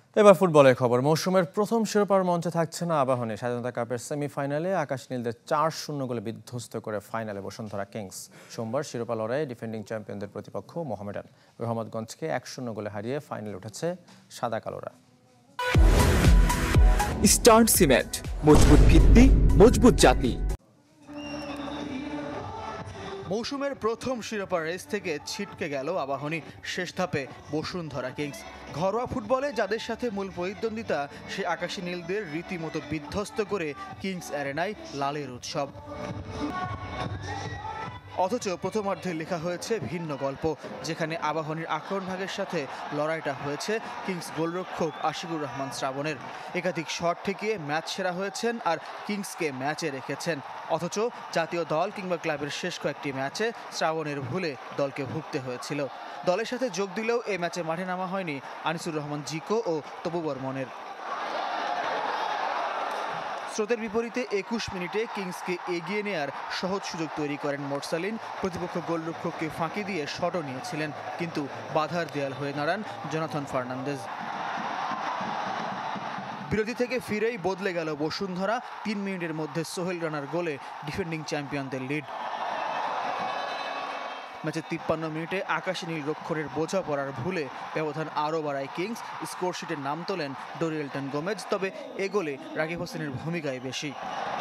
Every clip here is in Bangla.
এবার ফুটবলের খবর। মৌসুমের প্রথম শিরোপার মঞ্চে থাকছে না আবাহনী। স্বাধীনতা কাপের সেমিফাইনালে আকাশ নীলদের ৪-০ গোলে বিধ্বস্ত করে ফাইনালে বসুন্ধরা কিংস। সোমবার শিরোপা লড়াইয়ে ডিফেন্ডিং চ্যাম্পিয়নদের প্রতিপক্ষ মোহামেডান রহমতগঞ্জকে ১-০ গোলে হারিয়ে ফাইনালে উঠেছে সাদা কালোরা। স্টার্ন সিমেন্ট, মজবুত ভিত্তি, মজবুত জাতি। মৌসুমের প্রথম শিরোপা রেস থেকে ছিটকে গেল আবাহনী। শেষ ধাপে বসুন্ধরা কিংস। ঘরোয়া ফুটবলে যাদের সাথে মূল প্রতিদ্বন্দ্বিতা, সে আকাশী নীলদের রীতিমতো বিধ্বস্ত করে কিংস অ্যারেনায় লালের উৎসব। অথচ প্রথমার্ধে লেখা হয়েছে ভিন্ন গল্প, যেখানে আবাহনীর আক্রমণ ভাগের সাথে লড়াইটা হয়েছে কিংস গোলরক্ষক আশিকুর রহমান শ্রাবণের। একাধিক শট ঠেকিয়ে ম্যাচ সেরা হয়েছেন আর কিংসকে ম্যাচে রেখেছেন। অথচ জাতীয় দল কিংবা ক্লাবের শেষ কয়েকটি ম্যাচে শ্রাবণের ভুলে দলকে ভুগতে হয়েছিল। দলের সাথে যোগ দিলেও এই ম্যাচে মাঠে নামা হয়নি আনিসুর রহমান জিকো ও তপু বর্মনের। স্রোতের বিপরীতে ২১ মিনিটে কিংসকে এগিয়ে নেয়ার সহজ সুযোগ তৈরি করেন মোরসালিন। প্রতিপক্ষ গোলরক্ষককে ফাঁকি দিয়ে শটও নিয়েছিলেন, কিন্তু বাধার দেয়াল হয়ে দাঁড়ান জোনাথন ফার্নান্দেজ। বিরতি থেকে ফিরেই বদলে গেল বসুন্ধরা। ৩ মিনিটের মধ্যে সোহেল রানার গোলে ডিফেন্ডিং চ্যাম্পিয়নদের লিড। ম্যাচের ৫৩ মিনিটে আকাশী নীল রক্ষণের বোঝা পড়ার ভুলে ব্যবধান আরও বাড়ায় কিংস। স্কোরশিটের নাম তোলেন ডোরিয়েলটন গোমেজ, তবে এ গোলে রাকিব হোসেনের ভূমিকাই বেশি।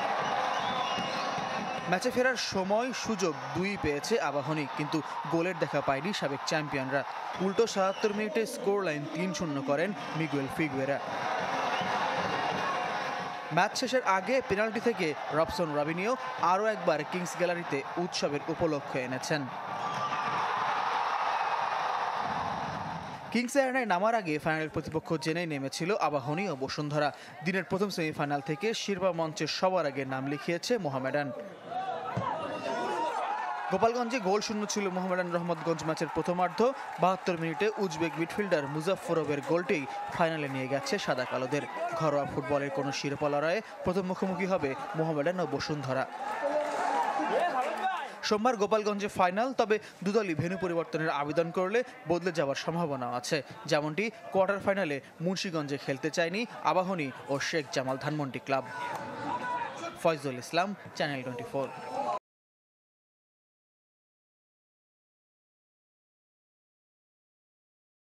ম্যাচে ফেরার সময় সুযোগ দুই পেয়েছে আবাহনী, কিন্তু গোলের দেখা পায়নি সাবেক চ্যাম্পিয়নরা। উল্টো ৭৭ মিনিটে স্কোর লাইন ৩-০ করেন মিগুয়েল ফিগুয়েরা। ম্যাচ শেষের আগে পেনাল্টি থেকে রবসন রাবিনিও আরও একবার কিংস গ্যালারিতে উৎসবের উপলক্ষ এনেছেন। কিংস অ্যারেনায় নামার আগে ফাইনালের প্রতিপক্ষ জেনেই নেমেছিল আবাহনী ও বসুন্ধরা। দিনের প্রথম সেমিফাইনাল থেকে শিরোপা মঞ্চে সবার আগে নাম লিখিয়েছে মোহামেডান। গোপালগঞ্জে গোল শূন্য ছিল মোহামেডান রহমতগঞ্জ ম্যাচের প্রথমার্ধ। ৭২ মিনিটে উজবেক মিডফিল্ডার মুজাফফরোভের গোলটি ফাইনালে নিয়ে গেছে সাদা কালোদের। ঘরোয়া ফুটবলের কোনো শিরোপা লড়াইয়ে প্রথম মুখোমুখি হবে মোহামেডান ও বসুন্ধরা। সোমবার গোপালগঞ্জে ফাইনাল, তবে দুদলই ভেন্যু পরিবর্তনের আবেদন করলে বদলে যাওয়ার সম্ভাবনা আছে। যেমনটি কোয়ার্টার ফাইনালে মুন্সিগঞ্জে খেলতে চায়নি আবাহনী ও শেখ জামাল ধানমন্ডি ক্লাব। ফয়জুল ইসলাম, চ্যানেল 24।